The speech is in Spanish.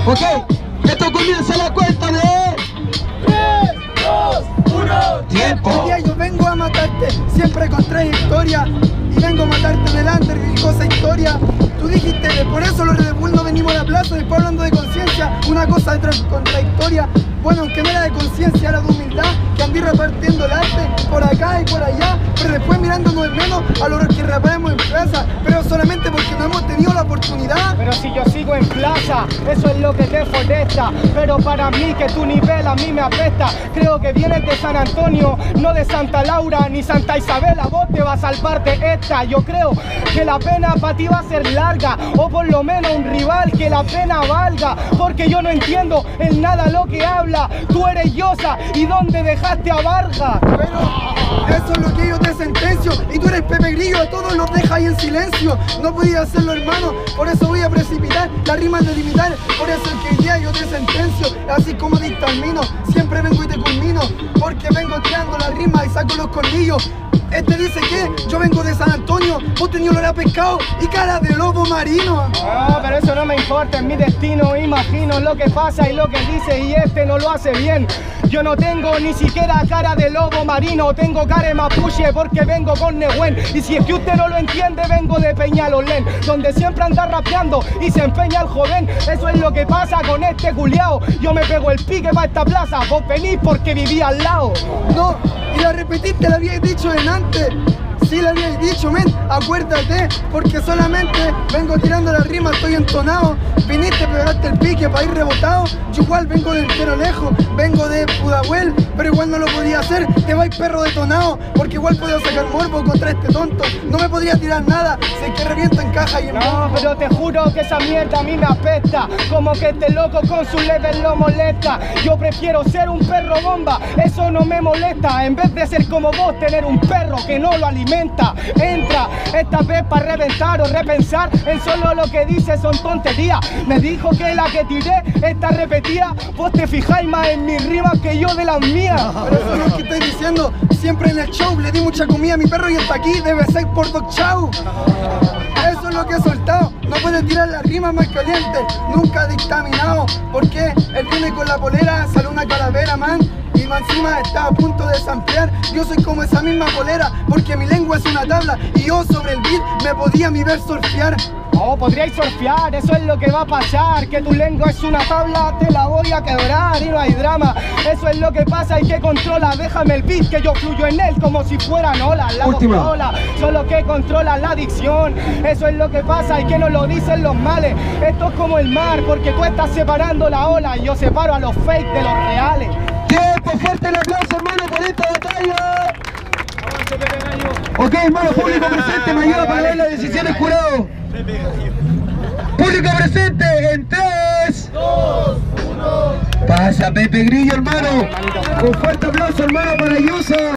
Ok, esto comienza la cuenta de 3, 2, 1, tiempo. Hoy día yo vengo a matarte, siempre con trayectoria, y vengo a matarte delante de cosa historia. Tú dijiste, por eso los Red Bull no venimos a la plaza, después hablando de conciencia, una cosa de contradictoria. Bueno, aunque no era de conciencia, era de humildad, que andí repartiendo el arte por acá y por allá, pero después mirándonos de menos a los que rapamos en plaza, pero solamente porque no hemos tenido la oportunidad. Pero si yo sigo en plaza, eso es lo que te foresta. Pero para mí que tu nivel a mí me apesta. Creo que vienes de San Antonio, no de Santa Laura ni Santa Isabela. Vos te vas a salvarte esta. Yo creo que la pena para ti va a ser larga, o por lo menos un rival que la pena valga. Porque yo no entiendo en nada lo que habla. Tú eres Yosa, ¿y dónde dejaste a Vargas? Pero eso es lo que yo te sentencio, y tú eres Pepe Grillo, a todos los dejas ahí en silencio. No podía hacerlo, hermano, por eso voy a precipitar las rimas de limitar. Por eso es que hoy día yo te sentencio, así como dictamino. Siempre vengo y te culmino, porque vengo tirando las rimas y saco los colmillos. Este dice que yo vengo de San Antonio, vos tenías olor a pescado y cara de lobo marino. No, pero eso no me importa, es mi destino. Imagino lo que pasa y lo que dice, y este no lo hace bien. Yo no tengo ni siquiera cara de lobo marino, tengo cara de mapuche porque vengo con Nehuen. Y si es que usted no lo entiende, vengo de Peñalolén, donde siempre anda rapeando y se empeña el joven. Eso es lo que pasa con este culiao. Yo me pego el pique para esta plaza, vos venís porque viví al lado. No, y la repetiste, la habíais dicho delante. Sí, la habíais dicho, men, acuérdate, porque solamente vengo tirando la rima, estoy entonado. Viniste, pegaste el pique para ir rebotado. Yo igual vengo de entero lejos, vengo de Pudahuel, pero igual no lo podía hacer. Te vais perro detonado, porque igual puedo sacar morbo contra este tonto. No me podría tirar nada, sé que reviento en caja y en No, pero te juro que esa mierda a mí me apesta. Como que este loco con su level lo molesta. Yo prefiero ser un perro bomba, eso no me molesta. En vez de ser como vos, tener un perro que no lo alimenta. Entra esta vez para reventar o repensar en solo lo que dice son tonterías. Me dijo que la que tiré está repetida. Vos te fijáis más en mis rimas que yo de las mías. Pero eso es lo que estoy diciendo, siempre en el show le di mucha comida a mi perro y hasta aquí debe ser por Dog Chow. Eso es lo que he soltado, no puede tirar las rimas más calientes, nunca dictaminado. Porque él viene con la polera, sale una calavera, man, y más encima está a punto de samplear. Yo soy como esa misma polera, porque mi lengua es una tabla y yo sobre el beat me podía mi ver surfear. Oh, podríais surfear, eso es lo que va a pasar. Que tu lengua es una tabla, te la voy a quebrar y no hay drama. Eso es lo que pasa y que controla. Déjame el beat que yo fluyo en él como si fueran olas. La ola, solo que controla la adicción. Eso es lo que pasa y que no lo dicen los males. Esto es como el mar, porque tú estás separando la ola y yo separo a los fake de los reales. Tiempo, fuerte el aplauso, hermano, por esta batalla. Ok, hermano, público presente, me ayuda para ver las decisiones jurado. Público presente en 3, 2, 1. pasa Pepe Grillo, hermano. Un fuerte aplauso, hermano, para Yosa.